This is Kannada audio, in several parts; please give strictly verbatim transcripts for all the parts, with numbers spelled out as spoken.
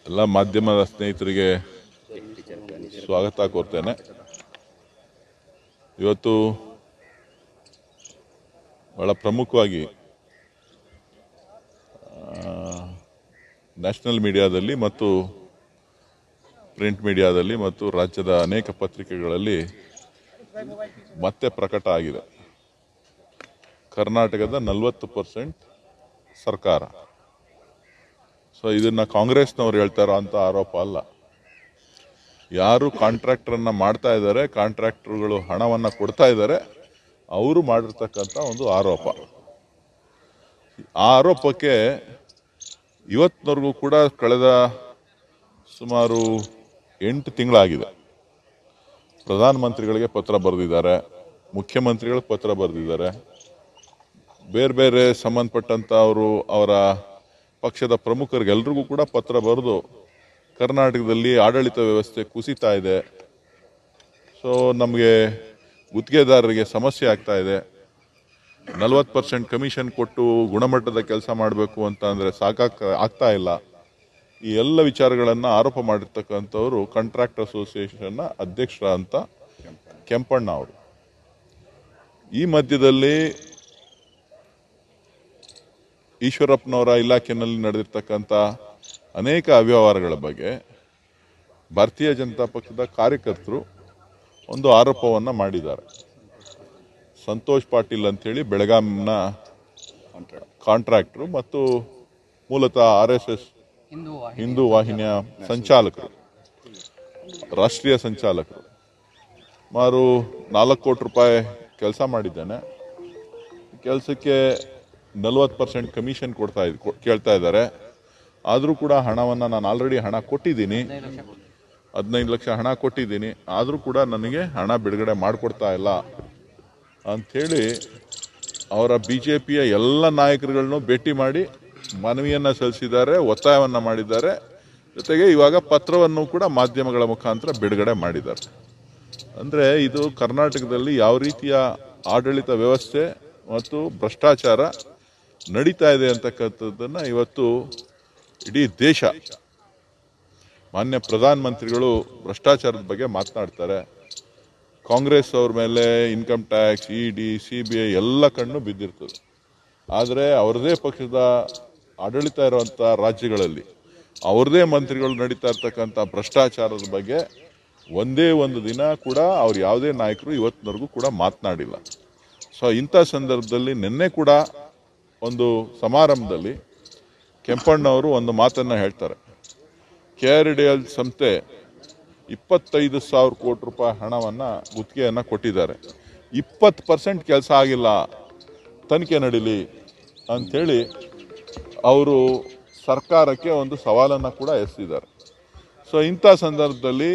ಎಲ್ಲ ಮಾಧ್ಯಮದ ಸ್ನೇಹಿತರಿಗೆ ಸ್ವಾಗತ ಕೋರ್ತೇನೆ. ಇವತ್ತು ಬಹಳ ಪ್ರಮುಖವಾಗಿ ನ್ಯಾಷನಲ್ ಮೀಡಿಯಾದಲ್ಲಿ ಮತ್ತು ಪ್ರಿಂಟ್ ಮೀಡಿಯಾದಲ್ಲಿ ಮತ್ತು ರಾಜ್ಯದ ಅನೇಕ ಪತ್ರಿಕೆಗಳಲ್ಲಿ ಮತ್ತೆ ಪ್ರಕಟ ಆಗಿದೆ. ಕರ್ನಾಟಕದ ನಲವತ್ತು ಪರ್ಸೆಂಟ್ ಸರ್ಕಾರ. ಸೊ ಇದನ್ನ ಕಾಂಗ್ರೆಸ್ನವ್ರು ಹೇಳ್ತಾರೋ ಅಂತ ಆರೋಪ ಅಲ್ಲ. ಯಾರು ಕಾಂಟ್ರಾಕ್ಟರನ್ನ ಮಾಡ್ತಾ ಇದ್ದಾರೆ, ಕಾಂಟ್ರಾಕ್ಟರ್ಗಳು ಹಣವನ್ನು ಕೊಡ್ತಾ ಇದ್ದಾರೆ, ಅವರು ಮಾಡಿರ್ತಕ್ಕಂಥ ಒಂದು ಆರೋಪ. ಆ ಆರೋಪಕ್ಕೆ ಇವತ್ತಿನವರೆಗೂ ಕೂಡ ಕಳೆದ ಸುಮಾರು ಎಂಟು ತಿಂಗಳಾಗಿದೆ. ಪ್ರಧಾನಮಂತ್ರಿಗಳಿಗೆ ಪತ್ರ ಬರೆದಿದ್ದಾರೆ, ಮುಖ್ಯಮಂತ್ರಿಗಳಿಗೆ ಪತ್ರ ಬರೆದಿದ್ದಾರೆ, ಬೇರೆ ಬೇರೆ ಸಂಬಂಧಪಟ್ಟಂಥ ಅವರು ಅವರ ಪಕ್ಷದ ಪ್ರಮುಖರಿಗೆಲ್ರಿಗೂ ಕೂಡ ಪತ್ರ ಬರೆದು ಕರ್ನಾಟಕದಲ್ಲಿ ಆಡಳಿತ ವ್ಯವಸ್ಥೆ ಕುಸಿತಾ ಇದೆ, ಸೊ ನಮಗೆ ಗುತ್ತಿಗೆದಾರರಿಗೆ ಸಮಸ್ಯೆ ಆಗ್ತಾ ಇದೆ, ನಲವತ್ತು ಪರ್ಸೆಂಟ್ ಕಮಿಷನ್ ಕೊಟ್ಟು ಗುಣಮಟ್ಟದ ಕೆಲಸ ಮಾಡಬೇಕು ಅಂತ ಅಂದರೆ ಸಾಕಾಗ ಆಗ್ತಾ ಇಲ್ಲ, ಈ ಎಲ್ಲ ವಿಚಾರಗಳನ್ನು ಆರೋಪ ಮಾಡಿರ್ತಕ್ಕಂಥವರು ಕಾಂಟ್ರಾಕ್ಟ್ ಅಸೋಸಿಯೇಷನ್ನ ಅಧ್ಯಕ್ಷರ ಅಂತ ಕೆಂಪಣ್ಣ ಅವರು. ಈ ಮಧ್ಯದಲ್ಲಿ ಈಶ್ವರಪ್ಪನವರ ಇಲಾಖೆಯಲ್ಲಿ ನಡೆದಿರ್ತಕ್ಕಂಥ ಅನೇಕ ಅವ್ಯವಹಾರಗಳ ಬಗ್ಗೆ ಭಾರತೀಯ ಜನತಾ ಪಕ್ಷದ ಕಾರ್ಯಕರ್ತರು ಒಂದು ಆರೋಪವನ್ನು ಮಾಡಿದ್ದಾರೆ. ಸಂತೋಷ್ ಪಾಟೀಲ್ ಅಂತೇಳಿ ಬೆಳಗಾಂನ ಕಾಂಟ್ರಾಕ್ಟರು ಮತ್ತು ಮೂಲತಃ ಆರ್ ಎಸ್ ಎಸ್ ಹಿಂದೂ ವಾಹಿನಿಯ ಸಂಚಾಲಕರು, ರಾಷ್ಟ್ರೀಯ ಸಂಚಾಲಕರು, ಸುಮಾರು ನಾಲ್ಕು ಕೋಟಿ ರೂಪಾಯಿ ಕೆಲಸ ಮಾಡಿದ್ದೇನೆ, ಕೆಲಸಕ್ಕೆ ನಲ್ವತ್ತು ಪರ್ಸೆಂಟ್ ಕಮಿಷನ್ ಕೊಡ್ತಾ ಇದ್ ಕೇಳ್ತಾ ಇದ್ದಾರೆ, ಆದರೂ ಕೂಡ ಹಣವನ್ನು ನಾನು ಆಲ್ರೆಡಿ ಹಣ ಕೊಟ್ಟಿದ್ದೀನಿ, ಹದಿನೈದು ಲಕ್ಷ ಹಣ ಕೊಟ್ಟಿದ್ದೀನಿ, ಆದರೂ ಕೂಡ ನನಗೆ ಹಣ ಬಿಡುಗಡೆ ಮಾಡಿಕೊಡ್ತಾ ಇಲ್ಲ ಅಂಥೇಳಿ ಅವರ ಬಿ ಜೆ ಪಿಯ ಎಲ್ಲ ನಾಯಕರುಗಳನ್ನು ಭೇಟಿ ಮಾಡಿ ಮನವಿಯನ್ನು ಸಲ್ಲಿಸಿದ್ದಾರೆ, ಒತ್ತಾಯವನ್ನು ಮಾಡಿದ್ದಾರೆ. ಜೊತೆಗೆ ಇವಾಗ ಪತ್ರವನ್ನು ಕೂಡ ಮಾಧ್ಯಮಗಳ ಮುಖಾಂತರ ಬಿಡುಗಡೆ ಮಾಡಿದ್ದಾರೆ. ಅಂದರೆ ಇದು ಕರ್ನಾಟಕದಲ್ಲಿ ಯಾವ ರೀತಿಯ ಆಡಳಿತ ವ್ಯವಸ್ಥೆ ಮತ್ತು ಭ್ರಷ್ಟಾಚಾರ ನಡೀತಾ ಇದೆ ಅಂತಕ್ಕಂಥದ್ದನ್ನು ಇವತ್ತು ಇಡೀ ದೇಶ, ಮಾನ್ಯ ಪ್ರಧಾನಮಂತ್ರಿಗಳು ಭ್ರಷ್ಟಾಚಾರದ ಬಗ್ಗೆ ಮಾತನಾಡ್ತಾರೆ. ಕಾಂಗ್ರೆಸ್ ಅವ್ರ ಮೇಲೆ income tax, E D, C B I ಎಲ್ಲ ಕಣ್ಣು ಬಿದ್ದಿರ್ತದೆ. ಆದರೆ ಅವರದೇ ಪಕ್ಷದ ಆಡಳಿತ ಇರುವಂಥ ರಾಜ್ಯಗಳಲ್ಲಿ ಅವ್ರದೇ ಮಂತ್ರಿಗಳು ನಡೀತಾ ಇರ್ತಕ್ಕಂಥ ಭ್ರಷ್ಟಾಚಾರದ ಬಗ್ಗೆ ಒಂದೇ ಒಂದು ದಿನ ಕೂಡ ಅವ್ರು ಯಾವುದೇ ನಾಯಕರು ಇವತ್ತಿನವರೆಗೂ ಕೂಡ ಮಾತನಾಡಿಲ್ಲ. ಸೊ ಇಂಥ ಸಂದರ್ಭದಲ್ಲಿ ನಿನ್ನೆ ಕೂಡ ಒಂದು ಸಮಾರಂಭದಲ್ಲಿ ಕೆಂಪಣ್ಣವರು ಒಂದು ಮಾತನ್ನು ಹೇಳ್ತಾರೆ. ಕೆ ಆರ್ ಡಿ ಎಲ್ ಸಂಸ್ಥೆ ಇಪ್ಪತ್ತೈದು ಸಾವಿರ ಕೋಟಿ ರೂಪಾಯಿ ಹಣವನ್ನು ಗುತ್ತಿಗೆಯನ್ನು ಕೊಟ್ಟಿದ್ದಾರೆ, ಇಪ್ಪತ್ತು ಪರ್ಸೆಂಟ್ ಕೆಲಸ ಆಗಿಲ್ಲ, ತನಿಖೆ ನಡೀಲಿ ಅಂಥೇಳಿ ಅವರು ಸರ್ಕಾರಕ್ಕೆ ಒಂದು ಸವಾಲನ್ನು ಕೂಡ ಎಸೆದಿದ್ದಾರೆ. ಸೊ ಇಂಥ ಸಂದರ್ಭದಲ್ಲಿ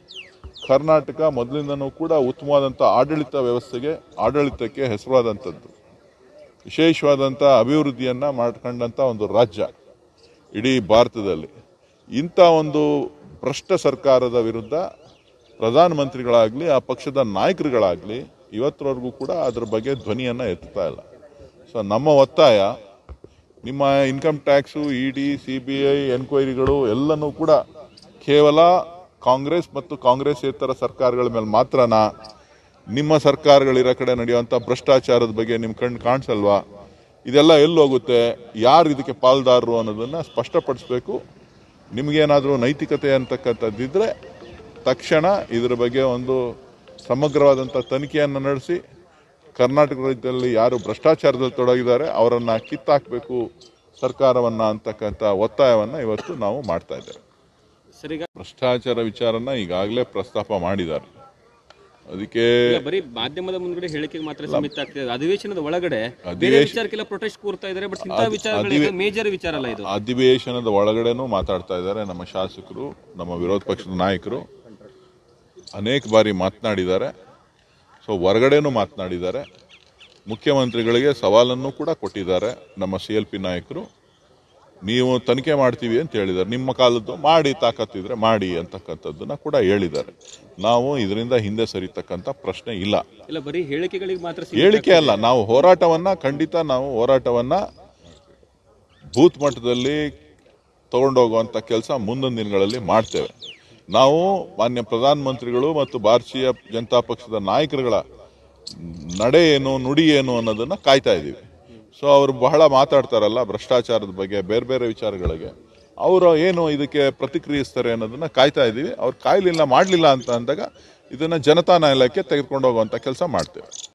ಕರ್ನಾಟಕ ಮೊದಲಿಂದನೂ ಕೂಡ ಉತ್ತಮವಾದಂಥ ಆಡಳಿತ ವ್ಯವಸ್ಥೆಗೆ, ಆಡಳಿತಕ್ಕೆ ಹೆಸರಾದಂಥದ್ದು, ವಿಶೇಷವಾದಂಥ ಅಭಿವೃದ್ಧಿಯನ್ನು ಮಾಡ್ಕೊಂಡಂಥ ಒಂದು ರಾಜ್ಯ ಇಡೀ ಭಾರತದಲ್ಲಿ. ಇಂಥ ಒಂದು ಭ್ರಷ್ಟ ಸರ್ಕಾರದ ವಿರುದ್ಧ ಪ್ರಧಾನಮಂತ್ರಿಗಳಾಗಲಿ, ಆ ಪಕ್ಷದ ನಾಯಕರುಗಳಾಗಲಿ ಇವತ್ತರವರೆಗೂ ಕೂಡ ಅದರ ಬಗ್ಗೆ ಧ್ವನಿಯನ್ನು ಎತ್ತುತ್ತಾ ಇಲ್ಲ. ಸೊ ನಮ್ಮ ಒತ್ತಾಯ, ನಿಮ್ಮ income tax, E D, C B I ಎನ್ಕ್ವೈರಿಗಳು ಎಲ್ಲನೂ ಕೂಡ ಕೇವಲ ಕಾಂಗ್ರೆಸ್ ಮತ್ತು ಕಾಂಗ್ರೆಸ್ಸೇತರ ಸರ್ಕಾರಗಳ ಮೇಲೆ ಮಾತ್ರನಾ? ನಿಮ್ಮ ಸರ್ಕಾರಗಳಿರೋ ಕಡೆ ನಡೆಯುವಂಥ ಭ್ರಷ್ಟಾಚಾರದ ಬಗ್ಗೆ ನಿಮ್ಮ ಕಣ್ಣು ಕಾಣಿಸಲ್ವಾ? ಇದೆಲ್ಲ ಎಲ್ಲಿ ಹೋಗುತ್ತೆ, ಯಾರು ಇದಕ್ಕೆ ಪಾಲ್ದಾರರು ಅನ್ನೋದನ್ನು ಸ್ಪಷ್ಟಪಡಿಸಬೇಕು. ನಿಮಗೇನಾದರೂ ನೈತಿಕತೆ ಅಂತಕ್ಕಂಥದ್ದಿದ್ದರೆ ತಕ್ಷಣ ಇದರ ಬಗ್ಗೆ ಒಂದು ಸಮಗ್ರವಾದಂಥ ತನಿಖೆಯನ್ನು ನಡೆಸಿ ಕರ್ನಾಟಕ ರಾಜ್ಯದಲ್ಲಿ ಯಾರು ಭ್ರಷ್ಟಾಚಾರದಲ್ಲಿ ತೊಡಗಿದ್ದಾರೆ ಅವರನ್ನು ಕಿತ್ತಾಕಬೇಕು ಸರ್ಕಾರವನ್ನು ಅಂತಕ್ಕಂಥ ಒತ್ತಾಯವನ್ನು ಇವತ್ತು ನಾವು ಮಾಡ್ತಾ ಇದ್ದೇವೆ. ಭ್ರಷ್ಟಾಚಾರ ವಿಚಾರನ ಈಗಾಗಲೇ ಪ್ರಸ್ತಾಪ ಮಾಡಿದ್ದಾರೆ. ಅದಕ್ಕೆ ಬರೀ ಮಾಧ್ಯಮದ ಮುಂದ್ಗಡೆ ಹೇಳಿಕೆಗೆ ಮಾತ್ರ ಸೀಮಿತ ಆಗ್ತಿದೆ. ಅಧಿವೇಶನದ ಒಳಗಡೆ ವಿಚಾರಕ್ಕೆಲ್ಲ ಪ್ರೊಟೆಸ್ಟ್ ಕೂರ್ತಾ ಇದ್ದಾರೆ, ಬಟ್ ಇಂಥ ವಿಚಾರಗಳು ಮೇಜರ್ ವಿಚಾರ ಅಲ್ಲ ಇದು. ಅಧಿವೇಶನದ ಒಳಗಡೆನೂ ಮಾತಾಡ್ತಾ ಇದ್ದಾರೆ ನಮ್ಮ ಶಾಸಕರು, ನಮ್ಮ ವಿರೋಧ ಪಕ್ಷದ ನಾಯಕರು ಅನೇಕ ಬಾರಿ ಮಾತನಾಡಿದ್ದಾರೆ. ಸೊ ಹೊರಗಡೆನೂ ಮಾತನಾಡಿದ್ದಾರೆ, ಮುಖ್ಯಮಂತ್ರಿಗಳಿಗೆ ಸವಾಲನ್ನು ಕೂಡ ಕೊಟ್ಟಿದ್ದಾರೆ ನಮ್ಮ ಸಿ ಎಲ್ ಪಿ ನಾಯಕರು. ನೀವು ತನಿಖೆ ಮಾಡ್ತೀವಿ ಅಂತ ಹೇಳಿದ್ದಾರೆ, ನಿಮ್ಮ ಕಾಲದ್ದು ಮಾಡಿ ತಾಕತ್ತಿದ್ರೆ ಮಾಡಿ ಅಂತಕ್ಕಂಥದ್ದನ್ನ ಕೂಡ ಹೇಳಿದ್ದಾರೆ. ನಾವು ಇದರಿಂದ ಹಿಂದೆ ಸರಿತಕ್ಕಂಥ ಪ್ರಶ್ನೆ ಇಲ್ಲ. ಬರೀ ಹೇಳಿಕೆಗಳಿಗೆ ಮಾತ್ರ ಹೇಳಿಕೆ ಅಲ್ಲ, ನಾವು ಹೋರಾಟವನ್ನ ಖಂಡಿತ ನಾವು ಹೋರಾಟವನ್ನ ಬೂತ್ ಮಟ್ಟದಲ್ಲಿ ತಗೊಂಡೋಗುವಂಥ ಕೆಲಸ ಮುಂದಿನ ದಿನಗಳಲ್ಲಿ ಮಾಡ್ತೇವೆ. ನಾವು ಮಾನ್ಯ ಪ್ರಧಾನಮಂತ್ರಿಗಳು ಮತ್ತು ಭಾರತೀಯ ಜನತಾ ಪಕ್ಷದ ನಾಯಕರುಗಳ ನಡೆ ಏನು ನುಡಿ ಏನು ಅನ್ನೋದನ್ನು ಕಾಯ್ತಾ ಇದ್ದೀವಿ. ಸೊ ಅವರು ಬಹಳ ಮಾತಾಡ್ತಾರಲ್ಲ ಭ್ರಷ್ಟಾಚಾರದ ಬಗ್ಗೆ, ಬೇರೆ ಬೇರೆ ವಿಚಾರಗಳಿಗೆ, ಅವರು ಏನು ಇದಕ್ಕೆ ಪ್ರತಿಕ್ರಿಯಿಸ್ತಾರೆ ಅನ್ನೋದನ್ನ ಕಾಯ್ತಾ ಇದ್ದೀವಿ. ಅವ್ರು ಕಾಯ್ಲಿಲ್ಲ ಮಾಡಲಿಲ್ಲ ಅಂತ ಅಂದಾಗ ಇದನ್ನು ಜನತಾ ನ್ಯಾಯಾಲಯಕ್ಕೆ ತೆಗೆದುಕೊಂಡು ಹೋಗುವಂಥ ಕೆಲಸ ಮಾಡ್ತೇವೆ.